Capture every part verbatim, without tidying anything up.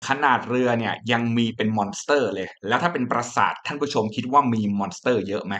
ขนาดเรือเนี่ยยังมีเป็นมอนสเตอร์เลยแล้วถ้าเป็นปราสาทท่านผู้ชมคิดว่ามีมอนสเตอร์เยอะไหม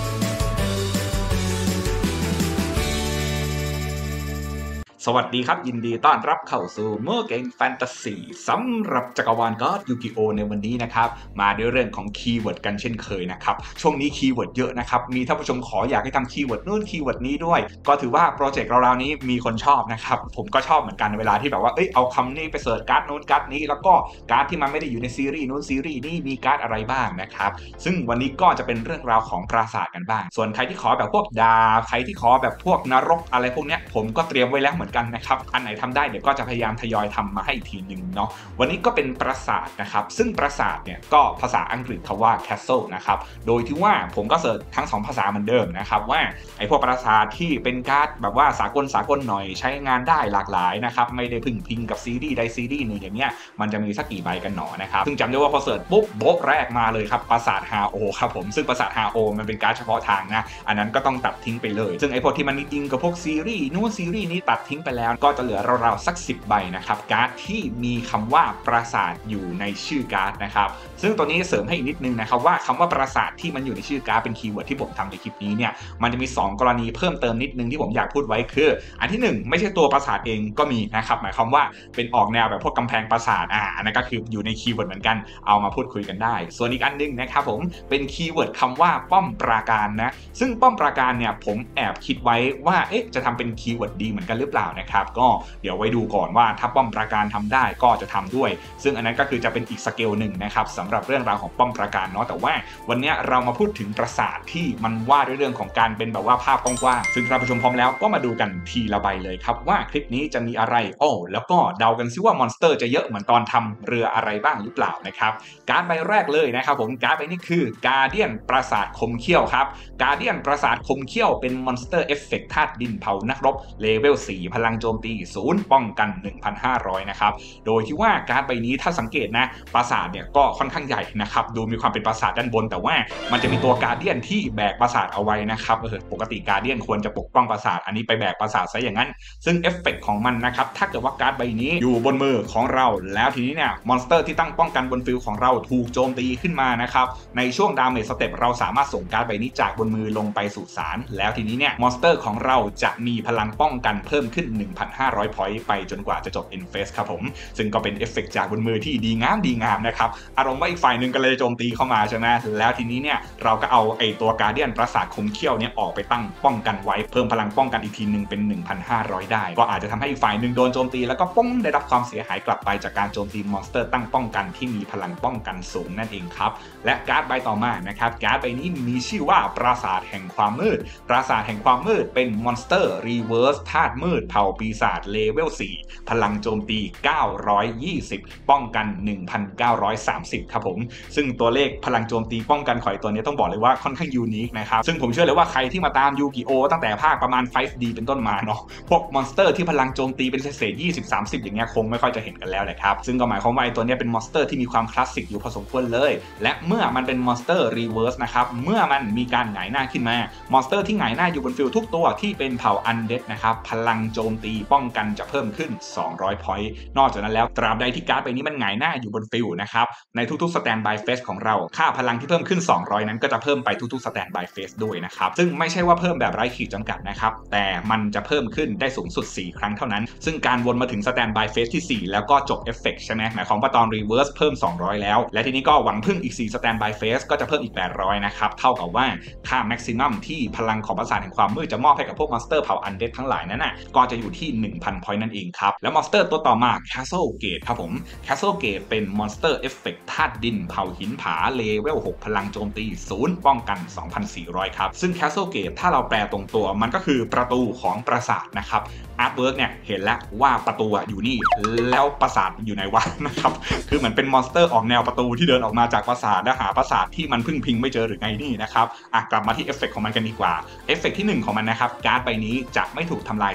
สวัสดีครับยินดีต้อนรับเข้าสู่เมื่อเกมแฟนตาซีสำหรับจักรวาลการ์ดยูกิโอในวันนี้นะครับมาด้วยเรื่องของคีย์เวิร์ดกันเช่นเคยนะครับช่วงนี้คีย์เวิร์ดเยอะนะครับมีท่านผู้ชมขออยากให้ทำคีย์เวิร์ดนู่นคีย์เวิร์ดนี้ด้วยก็ถือว่าโปรเจกต์เราๆนี้มีคนชอบนะครับผมก็ชอบเหมือนกันเวลาที่แบบว่าเอ้ยเอาคำนี้ไปเสิร์ชการ์ดนู้นการ์ดนี้แล้วก็การ์ดที่มันไม่ได้อยู่ในซีรีส์นู้นซีรีส์นี้มีการ์ดอะไรบ้างนะครับซึ่งวันนี้ก็จะเป็นเรื่องราวของปราสาทกันบ้างส่วนใครที่ขอแบบพวกดาบใครที่ขอแบบพวกนรกอะไรพวกเนี้ยผมก็เตรียมไว้แล้วเหมือนกันนะครับอันไหนทำได้เดี๋ยวก็จะพยายามทยอยทำมาให้อีกทีหนึ่งเนาะวันนี้ก็เป็นปราสาทนะครับซึ่งปราสาทเนี่ยก็ภาษาอังกฤษเขาว่า castle นะครับโดยที่ว่าผมก็เสิร์ชทั้งสองภาษาเหมือนเดิมนะครับว่าไอ้พวกปราสาทที่เป็นการ์ดแบบว่าสากลสากลหน่อยใช้งานได้หลากหลายนะครับไม่ได้พึ่งพิงกับซีรีส์ใดซีรีส์หนึ่งอย่างเงี้ยมันจะมีสักกี่ใบกันหนอนะครับซึ่งจำได้ว่าพอเสิร์ชปุ๊บโบ๊ะแรกมาเลยครับปราสาทฮาโอครับผมซึ่งปราสาทฮาโอมันเป็นการ์ดเฉพาะทางนะอันนั้นก็ต้องตัดทิ้งไปเลยซึ่งไอ้พวกที่มันอิงกับพวกซีรีส์นู้นซีรีส์นี้ตัดทิ้งไปแล้วก็จะเหลือราวๆสักสิบใบนะครับการ์ดที่มีคำว่าปราสาทอยู่ในชื่อการ์ดนะครับซึ่งตัวนี้เสริมให้อีกนิดนึงนะครับว่าคำว่าปราสาทที่มันอยู่ในชื่อการ์ดเป็นคีย์เวิร์ดที่ผมทำในคลิปนี้เนี่ยมันจะมีสองกรณีเพิ่มเติมนิดนึงที่ผมอยากพูดไว้คืออันที่หนึ่งไม่ใช่ตัวปราสาทเองก็มีนะครับหมายความว่าเป็นออกแนวแบบพวกกำแพงปราสาทอ่าอันนั้นก็คืออยู่ในคีย์เวิร์ดเหมือนกันเอามาพูดคุยกันได้ส่วนอีกอันนึงนะครับผมเป็นคีย์เวิร์ดคำว่าป้อมปราการนะซึ่งป้อมปราการเนี่ยผมแอบคิดไว้ว่าเอ๊ะจะทำเป็นคีย์เวิร์ดดีเหมือนกันหรือเปล่านะครับก็เดี๋ยวไว้ดูก่อนว่าถ้าป้อมปราการทำได้ก็จะทำด้วยซึ่งอันนั้นก็คือจะเป็นอีกสเกลหนึ่งนะครับสำหรับเรื่องราวของป้อมปราการเนาะแต่ว่าวันนี้เรามาพูดถึงปราสาทที่มันว่าด้วยเรื่องของการเป็นแบบว่าภาพกว้างๆซึ่งท่านผู้ชมพร้อมแล้วก็มาดูกันทีละใบเลยครับว่าคลิปนี้จะมีอะไรโอ้แล้วก็เดากันซิว่ามอนสเตอร์จะเยอะเหมือนตอนทำเรืออะไรบ้างหรือเปล่านะครับการ์ดใบแรกเลยนะครับผมการ์ดใบนี้คือการ์เดียนปราสาทคมเขี้ยวครับการ์เดียนปราสาทคมเขี้ยวเป็นมอนสเตอร์เอฟเฟกต์ธาตุดินเผานักรบเลเวลสี่พลังโจมตีศูนย์ป้องกัน หนึ่งพันห้าร้อย นะครับโดยที่ว่าการ์ดใบนี้ถ้าสังเกตนะปราสาทเนี่ยก็ค่อนข้างใหญ่นะครับดูมีความเป็นปราสาทด้านบนแต่ว่ามันจะมีตัวการ์เดียนที่แบกปราสาทเอาไว้นะครับเออปกติการ์เดียนควรจะปกป้องปราสาทอันนี้ไปแบกปราสาทซะอย่างนั้นซึ่งเอฟเฟกต์ของมันนะครับถ้าเกิดว่าการ์ดใบนี้อยู่บนมือของเราแล้วทีนี้เนี่ยมอนสเตอร์ที่ตั้งป้องกันบนฟิลของเราถูกโจมตีขึ้นมานะครับในช่วงดาเมจสเต็ปเราสามารถส่งการ์ดใบนี้จากบนมือลงไปสู่ศาลแล้วทีนี้เนี่ยมอนสเตอร์ของเราจะมีพลังป้องกันเพิ่มขึ้น หนึ่งพันห้าร้อย พอยต์ไปจนกว่าจะจบ End Phase ครับผมซึ่งก็เป็นเอฟเฟกต์จากบนมือที่ดีงามดีงามนะครับอารมณ์ว่าอีกฝ่ายหนึ่งก็เลยโจมตีเข้ามาใช่ไหมแล้วทีนี้เนี่ยเราก็เอาไอ้ตัวการ์เดียนปราสาทคมเขี้ยวเนี่ยออกไปตั้งป้องกันไว้เพิ่มพลังป้องกันอีกทีนึงเป็น หนึ่งพันห้าร้อย ได้ก็อาจจะทำให้อีกฝ่ายหนึ่งโดนโจมตีแล้วก็ป้องได้รับความเสียหายกลับไปจากการโจมตีมอนสเตอร์ตั้งป้องกันที่มีพลังป้องกันสูงนั่นเองครับและการ์ดใบต่อมานะครับการ์ดใบนี้มีชื่อว่าปราสาทแห่งความมืดปราสาทแห่งความมืดเป็นมอนสเตอร์รีเวิร์สธาตุมืดเผ่าปีศาจเลเวลสี่พลังโจมตีเก้าร้อยยี่สิบป้องกัน หนึ่งพันเก้าร้อยสามสิบ ครับผมซึ่งตัวเลขพลังโจมตีป้องกันข่อยตัวนี้ต้องบอกเลยว่าค่อนข้างยูนิคนะครับซึ่งผมเชื่อเลยว่าใครที่มาตามยูกิโอตั้งแต่ภาคประมาณ ไฟว์ ดี เป็นต้นมาเนาะพวกมอนสเตอร์ที่พลังโจมตีเป็นเศษ ยี่สิบ สามสิบ อย่างเงี้ยคงไม่ค่อยจะเห็นกันแล้วแหละครับซึ่งก็หมายความว่าไอ้ตัวนี้เป็นมอนสเตอร์ที่มีความคลาสสิกอยู่พอสมควรเลยและเมื่อมันเป็นมอนสเตอร์รีเวิร์สนะครับเมื่อมันมีการหงายหน้าขึ้นมามอนสเตอร์ที่หงายหน้าอยู่บนฟิลทุกตัวที่เป็นเผ่าอันเดดนะครับพลังโจมตีป้องกันจะเพิ่มขึ้นสองร้อย พอยต์นอกจากนั้นแล้วตราบใดที่การ์ดใบนี้มันหงายหน้าอยู่บนฟิลนะครับในทุกๆสแตนด์บายเฟสของเราค่าพลังที่เพิ่มขึ้นสองร้อยนั้นก็จะเพิ่มไปทุกๆสแตนด์บายเฟสด้วยนะครับซึ่งไม่ใช่ว่าเพิ่มแบบไร้ขีดจำกัดนะครับแต่มันจะเพิ่มขึ้นได้สูงสุดสี่ครั้งเท่านั้นซึ่งการวนมาถึงสแตนด์บายเฟสที่สี่แล้วก็จบเอฟเฟกต์ใช่ไหมหมายความว่าตอนรีเวิร์สเพิ่มสองร้อยแล้วและทีนี้ก็หวังพึ่งอีกสี่สแตนด์บายเฟสก็จะเพิ่มอีกแปดร้อยนะครับเท่ากับว่าค่าแม็กซิมัมที่พลังของปราสาทแห่งความมืดจะมอบให้กับพวกมอนสเตอร์เผ่าอันเดดทั้งหลายนั้นน่ะก็จะอยู่ที่ หนึ่งพัน พอยต์นั่นเองครับแล้วมอนสเตอร์ตัวต่อมา Castle Gate ครับผม Castle Gate เป็นมอนสเตอร์เอฟเฟกต์ธาตุดินเผ่าหินผาเลเวลหกพลังโจมตีศูนย์ป้องกัน สองพันสี่ร้อย ครับซึ่ง Castle Gate ถ้าเราแปลตรงตัวมันก็คือประตูของปราสาทนะครับอาร์ตเวิร์กเนี่ยเห็นแล้วว่าประตูอยู่นี่แล้วปราสาทอยู่ไหนวะนะครับคือเหมือนเป็นมอนสเตอร์ออกแนวประตูที่เดินออกมาจากปราสาทและหาปราสาทที่มันพึ่งพิงไม่เจอหรือไงนี่นะครับอ่ะกลับมาที่เอฟเฟกต์ของมันกันดีกว่าเอฟเฟกต์ที่หนึ่งของมันนะครับการ์ดใบนี้จะไม่ถูกทำลายจากการ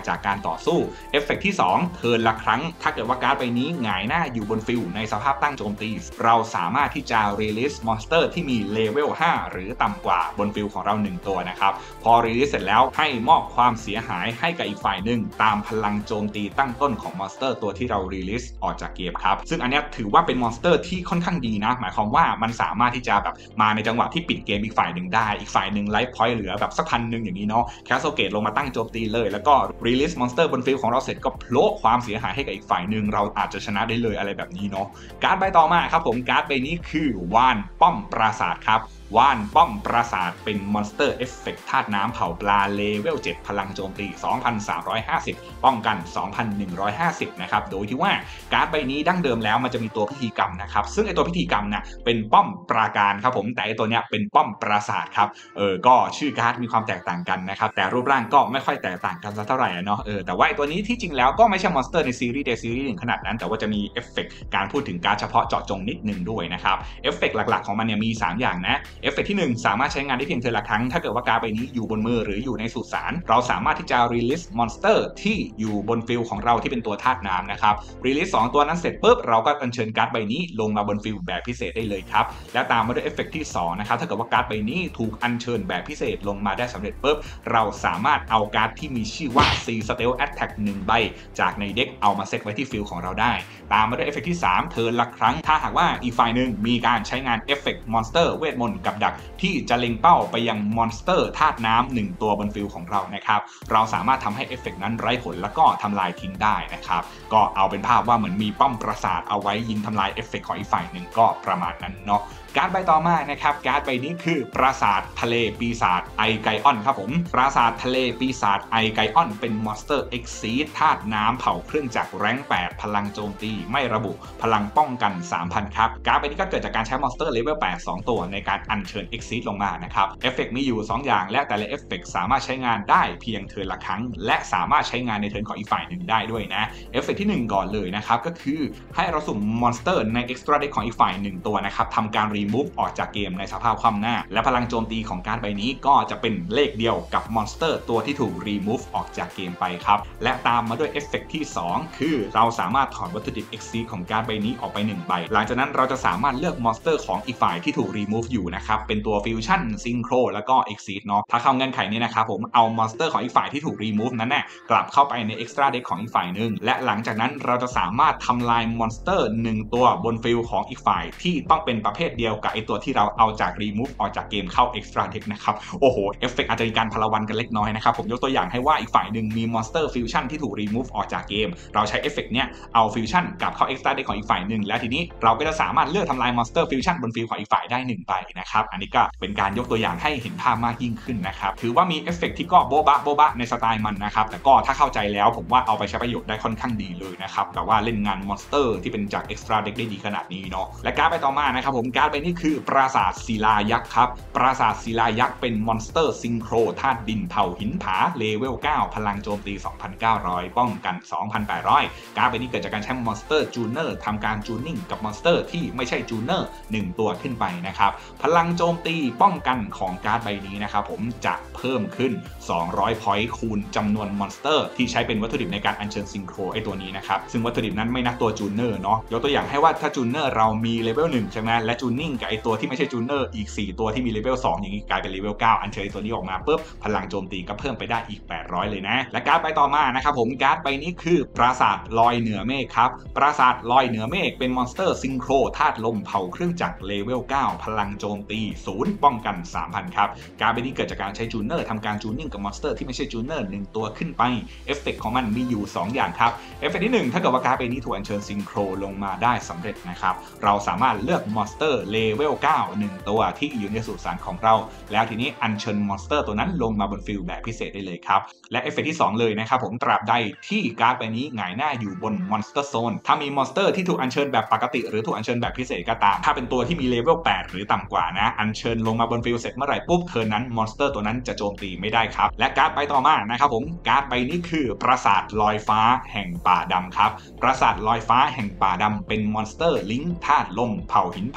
ต่อสู้เอฟเฟกต์ที่สองเทิร์นละครั้งถ้าเกิดว่าการ์ดใบนี้หงายหน้าอยู่บนฟิลในสภาพตั้งโจมตีเราสามารถที่จะ release monster ที่มีเลเวลห้าหรือต่ำกว่าบนฟิลของเราหนึ่งตัวนะครับพอ release เสร็จแล้วให้มอบความเสียหายให้กับอีกฝ่ายหนึ่งตามพลังโจมตีตั้งต้นของมอนสเตอร์ตัวที่เรา release ออกจากเกมครับซึ่งอันนี้ถือว่าเป็นมอนสเตอร์ที่ค่อนข้างดีนะหมายความว่ามันสามารถที่จะแบบมาในจังหวะที่ปิดเกมอีกฝ่ายหนึ่งได้อีกฝ่ายหนึ่งไลฟ์พอยต์เหลือแบบสักพันหนึ่งอย่างนี้เนาะแคสโซเกตลงมาตั้งโจมตีเลยแล้วก็ release monster บนฟิลของเราเสร็จก็โผล่ความเสียหายให้กับอีกฝ่ายหนึ่งเราอาจจะชนะได้เลยอะไรแบบนี้เนาะการ์ดใบต่อมาครับผมการ์ดใบนี้คือว่านป้อมปราสาทครับว่านป้อมปราสาทเป็นมอนสเตอร์เอฟเฟกต์ธาตุน้ำเผาปลาเลเวลเจ็ดพลังโจมตี สองพันสามร้อยห้าสิบ ป้องกัน สองพันหนึ่งร้อยห้าสิบ นะครับโดยที่ว่าการ์ดใบนี้ดั้งเดิมแล้วมันจะมีตัวพิธีกรรมนะครับซึ่งไอตัวพิธีกรรมเนี่ยเป็นป้อมปราการครับผมแต่ไอตัวเนี้ยเป็นป้อมปราสาทครับเออก็ชื่อการ์ดมีความแตกต่างกันนะครับแต่รูปร่างก็ไม่ค่อยแตกต่างกันสักเท่าไหร่เนาะเออแต่ว่าไอตัวนี้ที่จริงแล้วก็ไม่ใช่มอนสเตอร์ในซีรีส์เดซีรีส์หนึ่งขนาดนั้นแต่ว่าจะมีเอฟเฟกต์การพูดถึงการ์ดเฉพาะเจาะจงนิดนึงด้วยนะครับเอฟเฟกต์หลักๆของมันเนี่ยมีสามอย่างนะเอฟเฟกต์ที่หนึ่งสามารถใช้งานได้เพียงเทอละครั้งถ้าเกิดว่าการ์ดใบนี้อยู่บนมือหรืออยู่ในสุสานเราสามารถที่จะ release monster ที่อยู่บนฟิลของเราที่เป็นตัวธาตุน้ำนะครับ release สองตัวนั้นเสร็จปุ๊บเราก็อัญเชิญการ์ดใบนี้ลงมาบนฟิลแบบพิเศษได้เลยครับและตามมาด้วยเอฟเฟกต์ที่สองนะครับถ้าเกิดว่าการ์ดใบนี้ถูกอัญเชิญแบบพิเศษลงมาได้สำเร็จปุ๊บเราสามารถเอาการ์ดที่มีชื่อว่า C Stealth Attack หนึ่งใบจากในเด็กเอามาเซตไว้ที่ฟิลของเราได้ตามมาด้วยเอฟเฟกต์ที่สามเทิร์นละครั้งถ้าหากว่าอีกฝ่ายหนึ่งมีการใช้งานเอฟเฟกต์มอนสเตอร์เวทมนต์กับดักที่จะเล็งเป้าไปยังมอนสเตอร์ธาตุน้ำหนึ่งตัวบนฟิลของเรานะครับเราสามารถทำให้เอฟเฟกต์นั้นไร้ผลแล้วก็ทำลายทิ้งได้นะครับก็เอาเป็นภาพว่าเหมือนมีป้อมปราสาทเอาไว้ยิงทำลายเอฟเฟกต์ของอีกฝ่ายหนึ่งก็ประมาณนั้นเนาะการ์ดใบต่อมานะครับการ์ดใบนี้คือปราสาททะเลปีศาจไอไกออนครับผมปราสาททะเลปีศาจไอไกออนเป็นมอนสเตอร์เอ็กซีดธาตุน้ำเผาเครื่องจักรแรงแปดพลังโจมตีไม่ระบุพลังป้องกัน สามพัน ครับการ์ดใบนี้ก็เกิดจากการใช้มอนสเตอร์เลเวลแปด สองตัวในการอัญเชิญเอ็กซีดลงมานะครับเอฟเฟกต์มีอยู่สองอย่างและแต่ละเอฟเฟกต์สามารถใช้งานได้เพียงเทิร์นละครั้งและสามารถใช้งานในเทิร์นของอีกฝ่ายหนึ่งได้ด้วยนะเอฟเฟกต์ที่หนึ่งก่อนเลยนะครับก็คือให้เราสุ่มมอนสเตอร์ในเอ็กซ์ตร้าเด็กของอีกฝ่ายหนึ่งตัวนะครับทำการรีมูฟออกจากเกมในสภาพคว่ำหน้าและพลังโจมตีของการ์ดใบนี้ก็จะเป็นเลขเดียวกับมอนสเตอร์ตัวที่ถูกรีมูฟออกจากเกมไปครับและตามมาด้วยเอฟเฟกต์ที่สองคือเราสามารถถอดวัตถุดิบ เอ็กซ์ ซี ของการ์ดใบนี้ออกไปหนึ่งใบหลังจากนั้นเราจะสามารถเลือกมอนสเตอร์ของอีกฝ่ายที่ถูกรีมูฟอยู่นะครับเป็นตัวฟิวชั่นซิงโครแล้วก็ เอ็กซ์ ซี เนาะถ้าเข้าเงื่อนไขนี้นะครับผมเอามอนสเตอร์ของอีกฝ่ายที่ถูกรีมูฟนั้นน่ะกลับเข้าไปในเอ็กซ์ตร้าเด็กของอีกฝ่ายนึงและหลังจากนั้นเราจะสามารถทำลายมอนสเตอร์หนึ่งตัวบนฟิลของอีกฝ่ายที่ต้องเป็นประเภทเดียวกับไอตัวที่เราเอาจากรีมูฟออกจากเกมเข้า Extra Deck นะครับโอ้โหเอฟเฟกต์อาจจะมีการพลวันกันเล็กน้อยนะครับผมยกตัวอย่างให้ว่าอีกฝ่ายหนึ่งมี Monster Fusion ที่ถูก remove ออกจากเกมเราใช้เอฟเฟกต์เนี้ยเอา Fusion กลับเข้า Extra Deck ของอีกฝ่ายหนึ่งแล้วทีนี้เราก็จะสามารถเลือกทำลาย Monster Fusion บนฟิลของอีกฝ่ายได้หนึ่งใบนะครับอันนี้ก็เป็นการยกตัวอย่างให้เห็นภาพมากยิ่งขึ้นนะครับถือว่ามีเอฟเฟกต์ที่ก็โบ๊ะบะโบ๊ะบะในสไตล์มันนะครับแต่ก็ถ้าเข้าใจแล้วผมว่าเอาไปใช้ประโยชน์ได้ค่อนข้างดีเลยนะครับแต่ว่าเล่นงาน Monster ที่เป็นจาก Extra Deck ได้ดีขนาดนี้เนาะและการ์ดไปต่อมานะครับผมการ์ดไปนี่คือปราสาทศิลายักษ์ครับปราสาทศิลายักษ์เป็นมอนสเตอร์ซิงโครธาตุดินเผาหินผาเลเวลเก้าพลังโจมตี สองพันเก้าร้อย ป้องกัน สองพันแปดร้อย การ์ดใบนี้เกิดจากการใช้มอนสเตอร์จูเนอร์ทำการจูนิ่งกับมอนสเตอร์ที่ไม่ใช่จูเนอร์หนึ่งตัวขึ้นไปนะครับพลังโจมตีป้องกันของการ์ดใบนี้นะครับผมจะเพิ่มขึ้นสองร้อยพอยต์คูณจำนวนมอนสเตอร์ที่ใช้เป็นวัตถุดิบในการอัญเชิญซิงโครไอตัวนี้นะครับซึ่งวัตถุดิบนั้นไม่นับตัวจูเนอร์เนาะยกตัวอย่างให้ว่าถ้าจูเนอร์เรามีเลเวลหนึ่งใช่ไหมและจูนิ่งกับไอตัวที่ไม่ใช่จูเนอร์อีกสี่ตัวที่มีเลเวลสองอย่างนี้กลายเป็นเลเวลเก้าอัญเชิญตัวนี้ออกมาปุ๊บพลังโจมตีก็เพิ่มไปได้อีกแปดร้อยเลยนะและการ์ดใบต่อมานะครับผมการ์ดใบนี้คือปราสาทลอยเหนือเมฆครับปราสาทลอยเหนือเมฆเป็นมอนสเตอร์ซิงโครธาตุลมเผาเครื่องจักรเลเวลเก้าพลังโจมตีศูนย์ป้องกัน สามพัน ครับการ์ดใบนี้เกิดจากการใช้จูเนอร์ทำการจูนิ่งกับมอนสเตอร์ที่ไม่ใช่จูเนอร์หนึ่งตัวขึ้นไปเอฟเฟกต์ของมันมีอยู่สองอย่างครับเอฟเฟกต์ที่หนึ่งถ้าเกิดว่าการ์ดใบนี้ถูกอัญเชิญซิงโครลงมาได้สำเร็จนะครับเราสามารถเลือกมอนสเตอร์เลเวลเก้าหนึ่งตัวที่อยู่ในสุสานของเราแล้วทีนี้อัญเชิญมอนสเตอร์ตัวนั้นลงมาบนฟิลแบบพิเศษได้เลยครับและเอฟเฟกต์ที่สองเลยนะครับผมตราบใดที่การ์ดใบนี้หงายหน้าอยู่บนมอนสเตอร์โซนถ้ามีมอนสเตอร์ที่ถูกอัญเชิญแบบปกติหรือถูกอัญเชิญแบบพิเศษก็ตามถ้าเป็นตัวที่มีเลเวลแปดหรือต่ำกว่านะอัญเชิญลงมาบนฟิลเสร็จเมื่อไหร่ปุ๊บเทิร์นนั้นมอนสเตอร์ตัวนั้นจะโจมตีไม่ได้ครับและการ์ดใบต่อมานะครับผมการ์ดใบนี้คือปราสาทลอยฟ้าแห่งป่าดำครับปราสาทลอยฟ้าแห่งป่าดำเป็นมอนสเตอร์ลิงค์ธาตุลมเผาหินผาลิง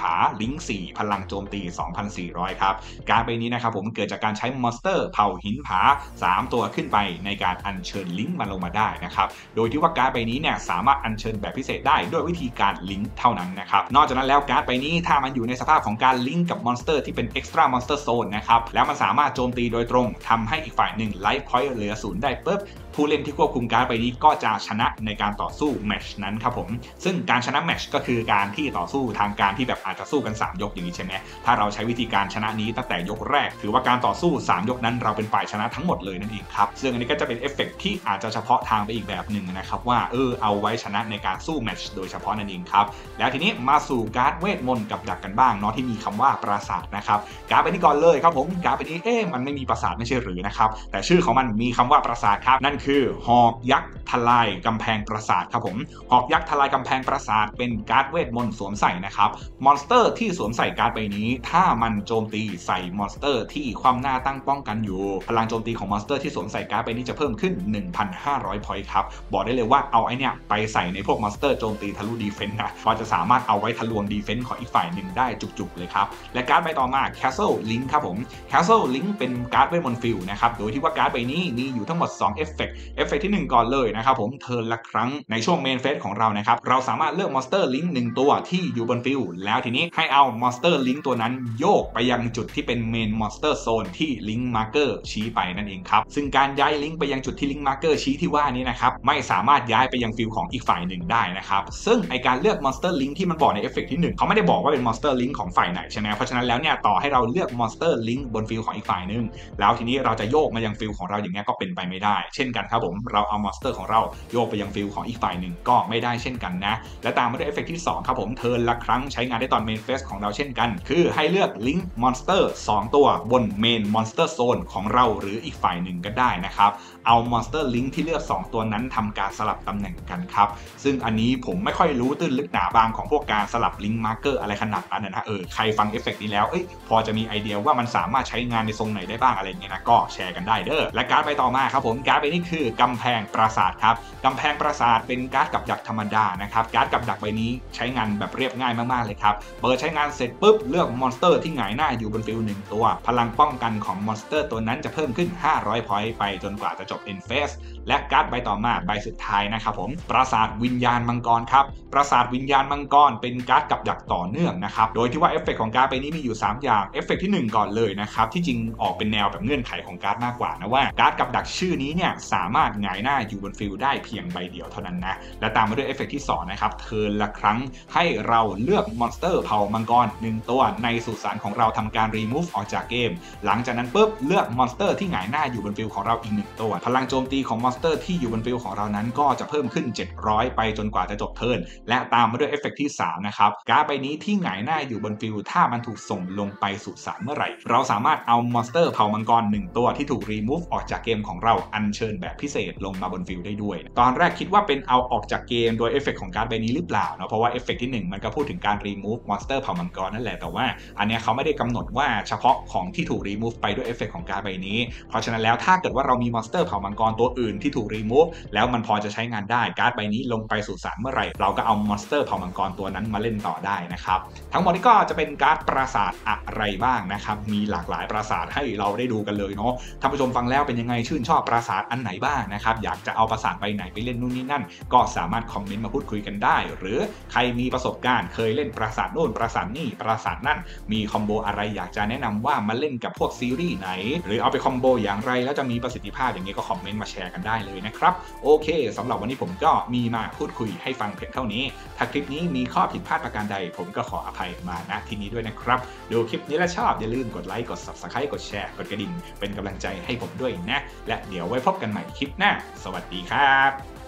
งค์สี่พลังโจมตี สองพันสี่ร้อย ครับการ์ดใบนี้นะครับผมเกิดจากการใช้มอนสเตอร์เผ่าหินผาสามตัวขึ้นไปในการอัญเชิญลิงก์มันลงมาได้นะครับโดยที่ว่าการ์ดใบนี้เนี่ยสามารถอัญเชิญแบบพิเศษได้ด้วยวิธีการลิงก์เท่านั้นนะครับนอกจากนั้นแล้วการ์ดใบนี้ถ้ามันอยู่ในสภาพของการลิงก์กับมอนสเตอร์ที่เป็น Extra Monster Zone นะครับแล้วมันสามารถโจมตีโดยตรงทำให้อีกฝ่ายหนึ่งไลฟ์พอยต์เหลือศูนย์ได้ปุ๊บผู้เล่นที่ควบคุมการ์ดใบนี้ก็จะชนะในการต่อสู้แมตช์นั้นครับผมซึ่งการชนะแมตช์ก็คือการที่ต่อสู้ทางการที่แบบอาจจะสู้กันสามยกอย่างนี้ใช่ไหมถ้าเราใช้วิธีการชนะนี้ตั้งแต่ยกแรกถือว่าการต่อสู้สามยกนั้นเราเป็นฝ่ายชนะทั้งหมดเลยนั่นเองครับซึ่งอันนี้ก็จะเป็นเอฟเฟกต์ที่อาจจะเฉพาะทางไปอีกแบบหนึ่งนะครับว่าเออเอาไว้ชนะในการสู้แมตช์โดยเฉพาะนั่นเองครับแล้วทีนี้มาสู่การ์ดเวทมนต์กับดักกันบ้างเนาะที่มีคำว่าปราสาทนะครับการ์ดใบนี้ก่อนเลยครับผมการ์ดใบนี้เอ๊ะมันไม่มีปราสาทไม่ใช่หรือนะครับแต่ชื่อของมันมีคำว่าปราสาทครับนั่นคือหอกยักษ์ทลายกำแพงปราสาทครับผมหอกยักษ์ทลายกำแพงปราสาทเป็นการ์ดเวทมนต์สวมใส่นะครับมอนสเตอร์ที่สวมใส่การ์ดใบนี้ถ้ามันโจมตีใส่มอนสเตอร์ที่ความหน้าตั้งป้องกันอยู่พลังโจมตีของมอนสเตอร์ที่สวมใส่การ์ดใบนี้จะเพิ่มขึ้น หนึ่งพันห้าร้อย พอยต์ครับบอกได้เลยว่าเอาไอเนี้ยไปใส่ในพวกมอนสเตอร์โจมตีทะลุดีเฟนส์นะก็จะสามารถเอาไว้ทะลวงดีเฟนส์ของอีกฝ่ายหนึ่งได้จุกๆเลยครับและการ์ดใบต่อมา Castle Link ครับผม Castle Link เป็นการ์ดเวทมนต์ฟิลนะครับโดยที่ว่าการ์ดใบนี้มีอยู่ทั้งหมดสองเอฟเฟกต์เอฟเฟกต์ที่หนึ่งก่อนเลยนะครับผมเทิร์นละครั้งในช่วงเมนเฟสของเรานะครับเราสามารถเลือกมอนสเตอร์ลิงก์หนึ่งตัวที่อยู่บนฟิลแล้วทีนี้ให้เอามอนสเตอร์ลิงก์ตัวนั้นโยกไปยังจุดที่เป็นเมนมอนสเตอร์โซนที่ลิงก์มาร์เกอร์ชี้ไปนั่นเองครับซึ่งการย้ายลิงก์ไปยังจุดที่ลิงก์มาร์เกอร์ชี้ที่ว่านี้นะครับไม่สามารถย้ายไปยังฟิลของอีกฝ่ายหนึ่งได้นะครับซึ่งไอการเลือกมอนสเตอร์ลิงก์ที่มันบอกในเอฟเฟกต์ที่หนึ่งเขาไม่ได้บอกว่าเป็นมอนสเตอร์ลิงก์ของฝ่ายไหนใช่ไหมเพราะฉะนั้นแล้วเนี่ยต่อให้เราเลือกมอนสเตอร์ลิงก์บนฟิลของอีกฝ่ายหนึ่งแล้วทีนี้เราจะโยกมายังฟิลของเราอย่างเงี้ยก็เป็นไปไม่ได้เช่นกันครับผมเราเอามอนสเตอร์ของเราโยกไปยังฟิลของอีกฝ่ายหนึ่งก็ไม่ได้เช่นกันนะและตามมาด้วยเอฟเฟกต์ที่สองครับผมเทิร์นละครั้งใช้งานได้ตอนเมนเฟสของเราเช่นกันคือให้เลือกลิงก์มอนสเตอร์สองตัวบนเมนมอนสเตอร์โซนของเราหรืออีกฝ่ายหนึ่งก็ได้นะครับเอามอนสเตอร์ลิงก์ที่เลือกสองตัวนั้นทำการสลับตำแหน่งกันครับซึ่งอันนี้ผมไม่ค่อยรู้ตื้นลึกหนาบางของพวกการสลับลิงก์มาร์เกอร์อะไรขนาดนั้นนะเออใครฟังเอฟเฟกต์นี้แล้วเอ้ยพอจะมีไอเดียว่ามันสามารถใช้งานในทรงไหนได้บ้างอะไรเงี้ยนะก็แชร์กันได้เด้อและการ์ดใบต่อมาครับผมการ์ดใบนี้คือกำแพงปราสาทครับกำแพงปราสาทเป็นการ์ดกับดักธรรมดานะครับการ์ดกับดักใบนี้ใช้งานแบบเรียบง่ายมากๆเลยครับเปิดใช้งานเสร็จปุ๊บเลือกมอนสเตอร์ที่หงายหน้าอยู่บนฟิลหนึ่งตัวพลังป้องกันของมอนสเตอร์ตัวนั้นจะเพิ่มขึ้นห้าร้อยพอยต์ไปจนกว่าจะจบ End Phase และการ์ดใบต่อมาใบสุดท้ายนะครับผมปราสาทวิญญาณมังกรครับปราสาทวิญญาณมังกรเป็นการ์ดกับดักต่อเนื่องนะครับโดยที่ว่าเอฟเฟกต์ของการ์ดใบนี้มีอยู่สามอย่างเอฟเฟกต์ที่หนึ่งก่อนเลยนะครับที่จริงออกเป็นแนวแบบเงื่อนไขของการ์ดมากกว่านะว่าการ์ดกับดักชื่อนี้เนี่ยสามารถหงายหน้าอยู่บนฟิลได้เพียงใบเดียวเท่านั้นนะและตามมาด้วยเอฟเฟกต์ที่สองนะครับเทิร์นละครั้งให้เราเลือกมอนสเตอร์เผ่ามังกรหนึ่งตัวในสุสานของเราทำการรีมูฟออกจากเกมหลังจากนั้นปุ๊บเลือกมอนสเตอร์ที่หงายหน้าอยู่บนฟิลของเราอีกหนึ่งตัวพลังโจมตีของมอนสเตอร์ที่อยู่บนฟิลของเรานั้นก็จะเพิ่มขึ้นเจ็ดร้อยไปจนกว่าจะจบเทิร์นและตามมาด้วยเอฟเฟกต์ที่สามนะครับการ์ดใบนี้ที่หงายหน้าอยู่บนฟิลถ้ามันถูกส่งลงไปสุสานเมื่อไหร่เราสามารถเอามอนสเตอร์เผ่ามังกรหนึ่งตัวที่ถูกรีมูฟออกจากเกมของเราอัญเชิญแบบพิเศษลงมาบนฟิลได้ด้วยตอนแรกคิดว่าเป็นเอาออกจากเกมโดยเอฟเฟกต์ของการ์ดใบนี้หรือเปล่าเนาะเพราะว่าเอฟเฟกต์ที่หนึ่งมันก็พูดถึงการรีมูฟมอนสเตอร์เผ่ามังกรนั่นแหละแต่ว่าอันนี้เขาไม่ได้กำหนดว่าเฉพาะของที่ถูกรีมูฟไปด้วยเอฟเฟกต์ของการ์ดใบนี้เพราะฉะนั้นแล้วถ้าเกิดว่าเรามีมอนสเตอร์เผ่ามังกรตัวอื่นที่ถูกรีมูฟแล้วมันพอจะใช้งานได้การ์ดใบนี้ลงไปสู่สารเมื่อไหร่เราก็เอามอนสเตอร์เผ่ามังกรตัวนั้นมาเล่นต่อได้นะครับทั้งหมดนี้ก็จะเป็นการ์ดปราสาทอะไรบ้างนะครับมีหลากหลายปราสาทให้เราได้ดูกันเลยเนาะท่านผู้ชมฟังแล้วเป็นยังไงชื่นชอบปราสาทอันไหนบ้างนะครับอยากจะเอาปราสาทใบไหนไปเล่นนู่นนี่นั่นก็สามารถคอมเมนต์มาพูดคุยกันได้หรือใครมีประสบการณ์เคยเล่นปราสาทโน่นปราสาทนี่ปราสาทนั่นมีคอมโบอะไรอยากจะแนะนำว่ามาเล่นกับพวกซีรีส์ไหนหรือเอาไปคอมโบอย่างไรแล้วจะมีประสิทธิภาพอย่างนี้ก็คอมเมนต์มาแชร์กันได้เลยนะครับโอเคสำหรับวันนี้ผมก็มีมาพูดคุยให้ฟังเพียงเท่านี้ถ้าคลิปนี้มีข้อผิดพลาดประการใดผมก็ขออภัยมาณที่นี้ด้วยนะครับดูคลิปนี้แล้วชอบอย่าลืมกดไลค์กด ซับสไครบ์ กดแชร์กดกระดิ่งเป็นกำลังใจให้ผมด้วยนะและเดี๋ยวไว้พบกันใหม่คลิปหน้าสวัสดีครับ